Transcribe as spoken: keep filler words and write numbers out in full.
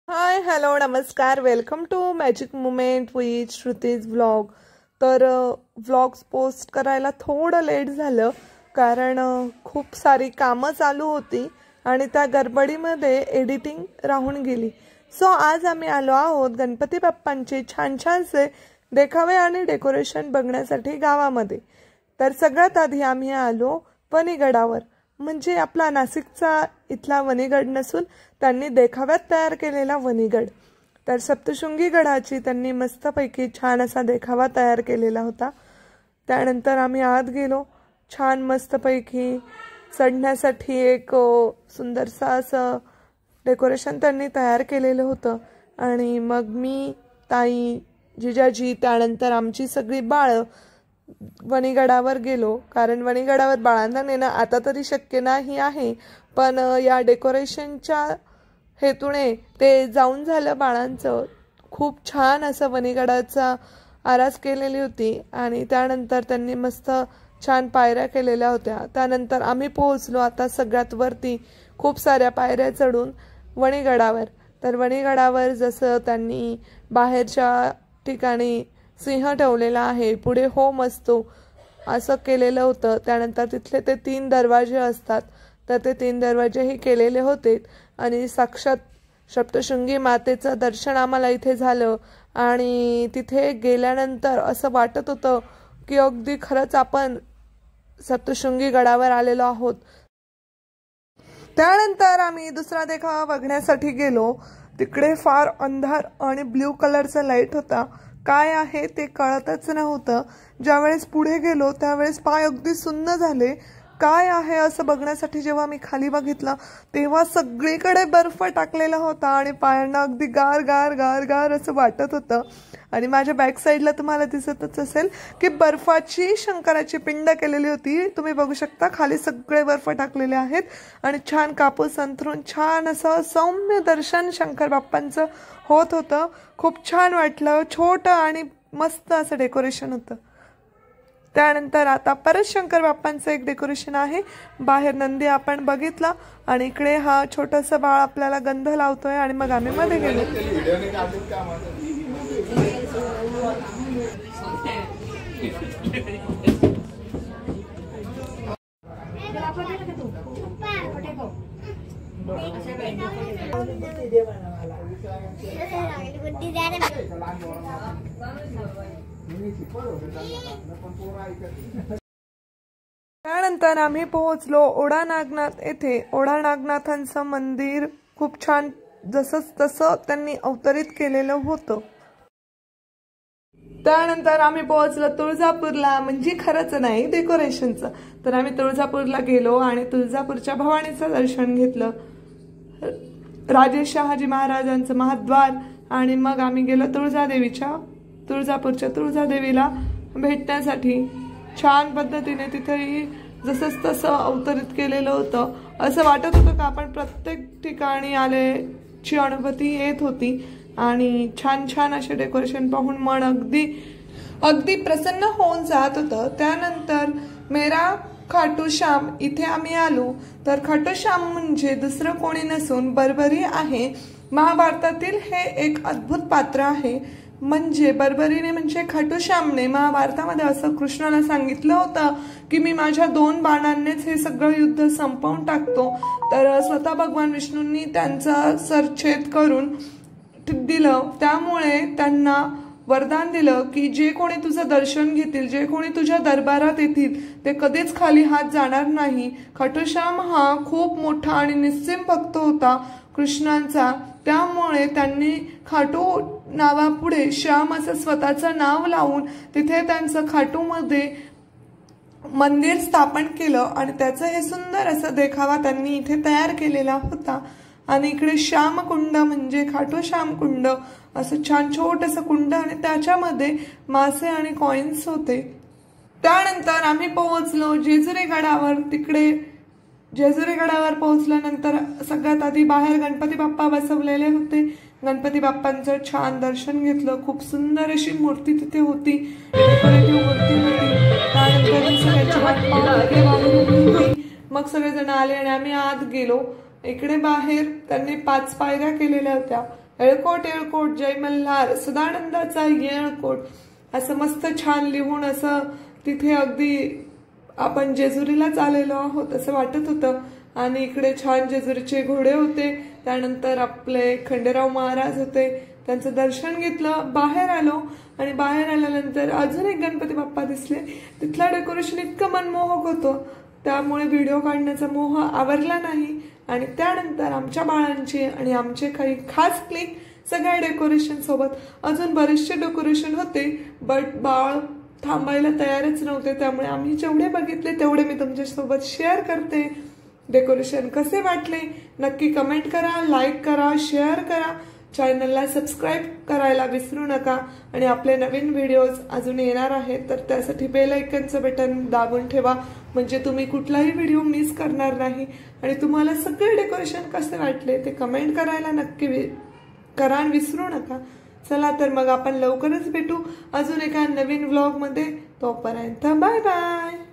हाय hello नमस्कार, welcome to magic moment with Shruti's vlog. तर vlogs post करायला थोडं लेट झालं कारण खूप सारी कामं चालू होती आणि त्या गडबडीमध्ये एडिटिंग राहून गेली। सो आज आम्ही आलो आहोत गणपती बाप्पांचे छान छानसे देखावे आणि डेकोरेशन बघण्यासाठी गावामध्ये। तर सगळ्यात आधी आम्ही आलो वणीगडावर, म्हणजे आपला नाशिकचा इथला वणीगड नसून त्यांनी देखाव्यात तयार केलेला वणीगड। तर सप्तशृंगी गडाची त्यांनी मस्तपैकी छान असा देखावा तयार केलेला होता। त्यानंतर आम्ही आत गेलो, छान मस्तपैकी चढण्यासाठी एक सुंदरसा असं डेकोरेशन त्यांनी तयार केलेलं होतं। आणि मग मी, ताई, जिजाजी, त्यानंतर आमची सगळी बाळ वणीगडावर गेलो, कारण वणीगडावर बाळांना नेणं आता तरी शक्य नाही आहे, पण या डेकोरेशनच्या हेतूने ते जाऊन झालं बाळांचं। खूप छान असं वणीगडाचा आरास केलेली होती आणि त्यानंतर त्यांनी मस्त छान पायऱ्या केलेल्या होत्या। त्यानंतर आम्ही पोहोचलो आता सगळ्यात वरती, खूप साऱ्या पायऱ्या चढून वणीगडावर। तर वणीगडावर जसं त्यांनी बाहेरच्या ठिकाणी सिंह ठेवलेला आहे, पुढे होम असतो असं केलेलं होतं। त्यानंतर तिथले ते तीन दरवाजे असतात, तर ते तीन दरवाजेही केलेले होते आणि साक्षात सप्तशृंगी मातेचं दर्शन आम्हाला इथे झालं। आणि तिथे गेल्यानंतर असं वाटत होतं की अगदी खरंच आपण सप्तशृंगी गडावर आलेलो आहोत। त्यानंतर आम्ही दुसरा देखावा बघण्यासाठी गेलो, तिकडे फार अंधार आणि ब्ल्यू कलरचा लाईट होता, काय आहे ते कळतच नव्हतं। ज्यावेळेस पुढे गेलो त्यावेळेस पाय अगदी सुन्न झाले, काय आहे असं बघण्यासाठी जेव्हा मी खाली बघितलं तेव्हा सगळीकडे बर्फ टाकलेला होता आणि पायांना अगदी गार गार गार गार असं वाटत होतं। आणि माझ्या बॅक साईडला तुम्हाला दिसतच असेल की बर्फाची शंकराची पिंड केलेली होती, तुम्ही बघू शकता खाली सगळे बर्फ टाकलेले आहेत आणि छान कापूस अंथरून छान असं सौम्य दर्शन शंकर बाप्पांचं होत होतं। खूप छान वाटलं, छोटं आणि मस्त असं डेकोरेशन होतं। त्यानंतर आता परत शंकर बाप्पांचं एक डेकोरेशन आहे, बाहेर नंदी आपण बघितला आणि इकडे हा छोटासा बाळ आपल्याला गंध लावतोय आणि मग आम्ही मध्ये गेलो। त्यानंतर आम्ही पोहोचलो ओढा नागनाथ येथे। ओढा नागनाथांचं मंदिर खूप छान जसं तसं त्यांनी अवतरित केलेलं होतं। त्यानंतर आम्ही पोहोचलो तुळजापूरला, म्हणजे खरंच नाही डेकोरेशनचं। तर आम्ही तुळजापूरला गेलो आणि तुळजापूरच्या भवानीचं दर्शन घेतलं, राजे शहाजी महाराजांचं महाद्वार। आणि मग आम्ही गेलो तुळजादेवीच्या तुळजापूरच्या तुळजादेवीला भेटण्यासाठी। छान पद्धतीने तिथेही जसंच तसं अवतरित केलेलं होतं, असं वाटत होतं का आपण प्रत्येक ठिकाणी आल्याची अनुभूती येत होती। आणि छान छान असे डेकोरेशन पाहून मन अगदी अगदी प्रसन्न होऊन जात होतं। त्यानंतर मेरा खाटू श्याम इथे आम्ही आलो, तर खाटू श्याम म्हणजे दुसरं कोणी नसून बर्बरी आहे। महाभारतातील हे एक अद्भुत पात्र आहे, म्हणजे बर्बरीने म्हणजे खाटू श्यामने महाभारतामध्ये असं कृष्णाला सांगितलं होतं की मी माझ्या दोन बाणांनीच हे सगळं युद्ध संपवून टाकतो। तर स्वतः भगवान विष्णूंनी त्यांचा सरच्छेद करून दिलं, त्यामुळे त्यांना वरदान दिलं की जे कोणी तुझं दर्शन घेतील, जे कोणी तुझ्या दरबारात येतील ते कधीच खाली हात जाणार नाही। खाटू श्याम हा खूप मोठा आणि निस्सीम भक्त होता कृष्णांचा, त्यामुळे त्यांनी खाटू नावापुढे श्याम असं स्वतःचं नाव लावून तिथे त्यांचं खाटूमध्ये मंदिर स्थापन केलं आणि त्याचं हे सुंदर असं देखावा त्यांनी इथे तयार केलेला होता। आणि इकडे श्यामकुंड म्हणजे खाटू श्याम कुंड असं छान छोटंसं कुंड आणि त्याच्यामध्ये मासे आणि कॉइन्स होते। त्यानंतर आम्ही पोहोचलो जेजुरी गडावर। तिकडे जेजुरी गडावर पोहोचल्यानंतर सगळ्यात आधी बाहेर गणपती बाप्पा बसवलेले होते, गणपती बाप्पांचं छान दर्शन घेतलं। खूप सुंदर अशी मूर्ती तिथे होती, डेकोरेटिव्ह मूर्ती होती। त्यानंतर सगळ्यांची वाट पाहून मग सगळेजण आले आणि आम्ही आत गेलो। इकडे बाहेर त्यांनी पाच पायऱ्या केलेल्या होत्या, येळकोट येळकोट जय मल्हार सदानंदाचा येळकोट असं मस्त छान लिहून असं तिथे अगदी आपण जेजुरीलाच आलेलो आहोत असं वाटत होतं. आणि इकडे छान जेजुरीचे घोडे होते, त्यानंतर आपले खंडेराव महाराज होते, त्यांचं दर्शन घेतलं, बाहेर आलो आणि बाहेर आल्यानंतर अजून एक गणपती बाप्पा दिसले. तिथला डेकोरेशन इतकं मनमोहक होतं त्यामुळे व्हिडिओ काढण्याचा मोह आवरला नाही. आणि त्यानंतर आमच्या बाळांची आणि आमचे काही खास क्लिक सगळ्या डेकोरेशन सोबत. अजून बरेचसे डेकोरेशन होते बट बाळ थांबायला तयारच नव्हते, त्यामुळे आम्ही जेवढे बघितले तेवढे मी तुमच्यासोबत शेअर करते. डेकोरेशन कसे वाटले नक्की कमेंट करा, लाईक करा, शेअर करा, चॅनलला सबस्क्राईब करायला विसरू नका. आणि आपले नवीन व्हिडिओज अजून येणार आहेत तर त्यासाठी बेल आयकनचं बटन दाबून ठेवा, म्हणजे तुम्ही कुठलाही व्हिडिओ मिस करणार नाही. आणि तुम्हाला सगळे डेकोरेशन कसे वाटले ते कमेंट करायला नक्की करा विसरू नका. चला तर मग आपण लवकरच भेटू अजून एका नवीन व्लॉग मध्ये. तोपर्यंत बाय बाय.